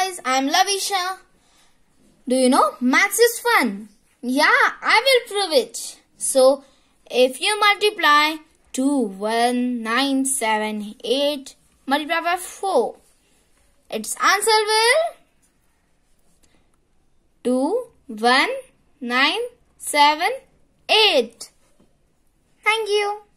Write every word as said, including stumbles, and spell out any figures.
guys, I am Lavisha. Do you know maths is fun? Yeah, I will prove it. So, if you multiply two, one, nine, seven, eight, multiply by four, its answer will two, one, nine, seven, eight. Thank you.